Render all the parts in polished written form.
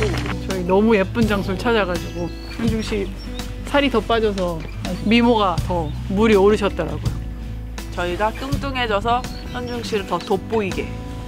저희 너무 예쁜 장소를 찾아가지고 현중 씨 살이 더 빠져서 미모가 더 물이 오르셨더라고요. 저희가 뚱뚱해져서 현중 씨를 더 돋보이게.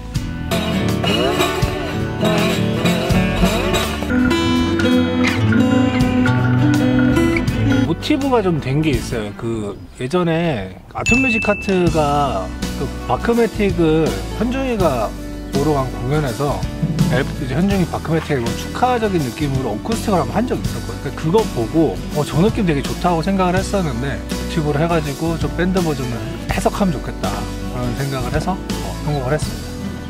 모티브가 좀 된 게 있어요. 그 예전에 아톰뮤직 하트가 그 바크매틱을 현중이가 보러 간 공연에서 이제 현중이 바크매틱을 축하적인 느낌으로 어쿠스틱을 한번 한 적이 있었거든요. 그러니까 그거 보고 저 느낌 되게 좋다고 생각을 했었는데 모티브로 해가지고 좀 밴드 버전을 해석하면 좋겠다 그런 생각을 해서 선곡을 했습니다.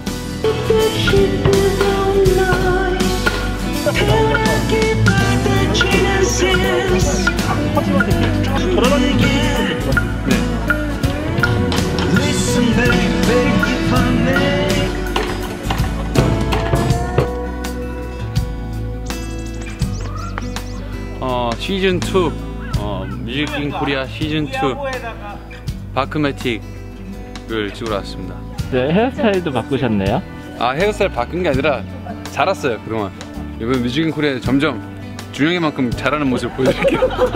시즌2 뮤직 인 코리아 시즌2 바크매틱을 찍으러 왔습니다. 네, 헤어스타일도 바꾸셨네요? 아, 헤어스타일 바꾼 게 아니라 자랐어요 그동안. 이번 뮤직 인 코리아 점점 준영이만큼 잘하는 모습을 보여드릴게요.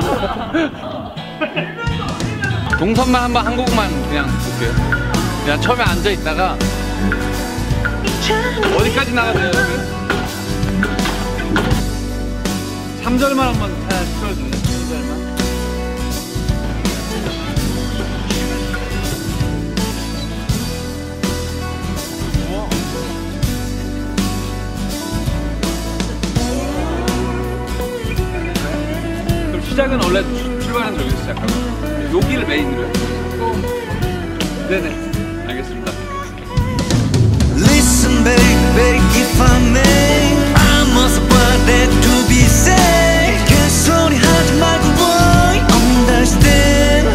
동선만 한번 한 곡만 그냥 볼게요. 그냥 처음에 앉아있다가 어디까지 나가세요? 3절만 한번 틀어주세요. 3절만. 그럼 시작은 원래 출발은 여기서 시작하고 여기를 메인으로 해요. 네네, 알겠습니다. Listen baby, if I may, I must want that to be said. 그 소리 하지 말고 boy, understand.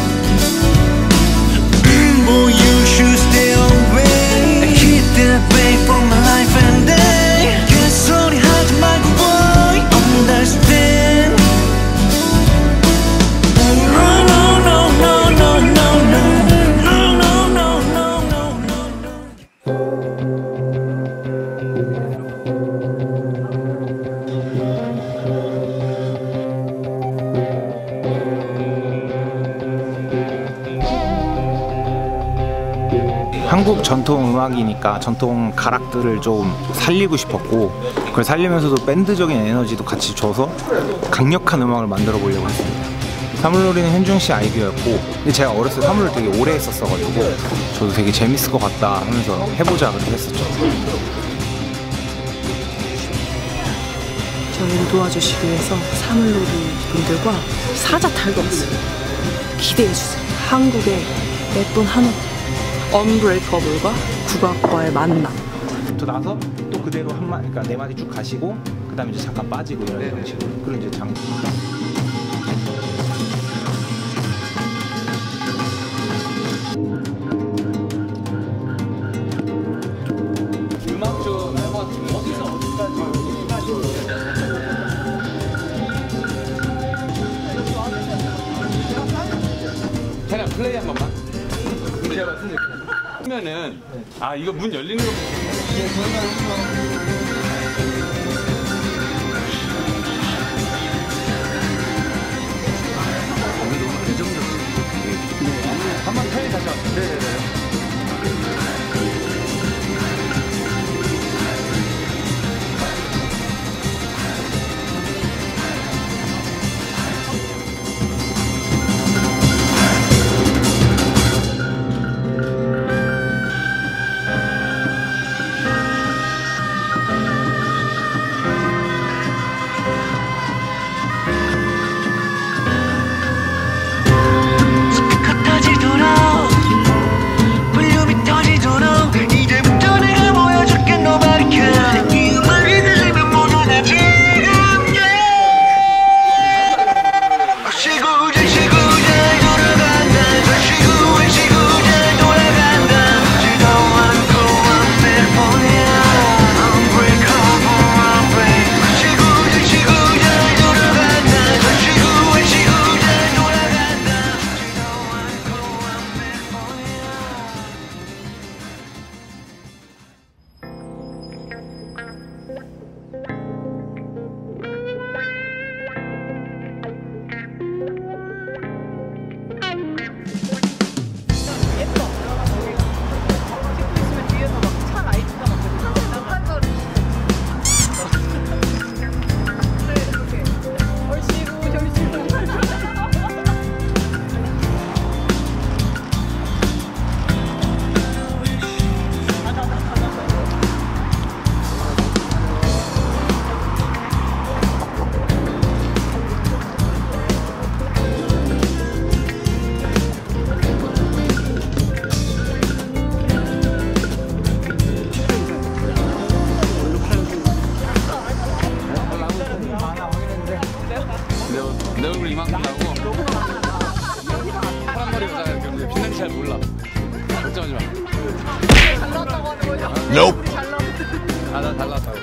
Boy, you should stay away. I keep that away from my life and day. 그 소리 하지 말고 boy, understand. No, no, no, no, no, no, no. 한국 전통 음악이니까 전통 가락들을 좀 살리고 싶었고 그걸 살리면서도 밴드적인 에너지도 같이 줘서 강력한 음악을 만들어 보려고 했습니다. 사물놀이는 현중 씨 아이디어였고 근데 제가 어렸을 때 사물놀이 되게 오래 했었어가지고 저도 되게 재밌을 것 같다 하면서 해보자 그렇게 했었죠. 저희를 도와주시기 위해서 사물놀이 분들과 사자 탈고 왔어요. 기대해주세요. 한국의 예쁜 한옥 언브레이커블과 국악과의 만남. 저 나서 또 그대로 한 마디, 그러니까 네 마디 쭉 가시고 그 다음에 이제 잠깐 빠지고 이런 형식으로. 그리고 이제 음악 좀 해봤으면 어디서 어디까지 그냥 플레이 한 번만. 그러면은 이거 문 열리는 거. 한번 편히 다시 왔어요. 네네네. 달랐다고.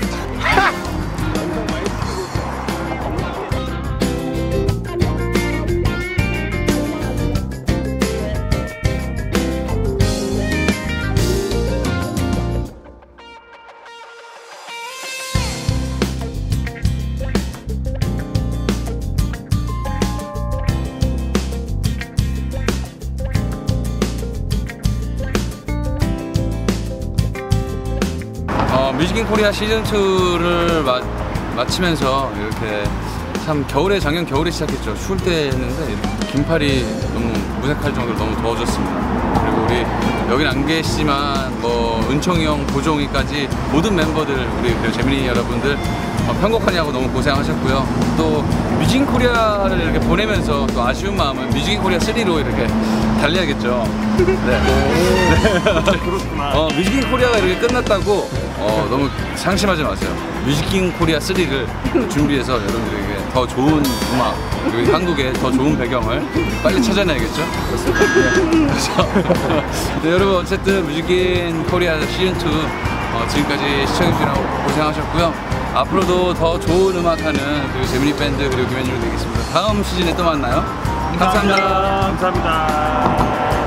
뮤직인 코리아 시즌2를 마치면서 이렇게 참 작년 겨울에 시작했죠. 추울 때 했는데 긴팔이 너무 무색할 정도로 너무 더워졌습니다. 그리고 우리 여긴 안 계시지만 뭐 은총이 형, 고종이까지 모든 멤버들 우리 재민이 여러분들 편곡하냐고 너무 고생하셨고요. 또 뮤직인 코리아를 이렇게 보내면서 또 아쉬운 마음은 뮤직인 코리아 3로 이렇게 달려야겠죠. 네. 그렇구나. 뮤직인 코리아가 이렇게 끝났다고 너무 상심하지 마세요. 뮤직인 코리아 3를 준비해서 여러분들에게 더 좋은 음악 그리고 한국의 더 좋은 배경을 빨리 찾아내야겠죠. 그래서 네, 여러분 어쨌든 뮤직인 코리아 시즌2 지금까지 시청해주시느라고 고생하셨고요. 앞으로도 더 좋은 음악하는 그리고 재민이 밴드 그리고 김현준이 되겠습니다. 다음 시즌에 또 만나요. 감사합니다. 감사합니다.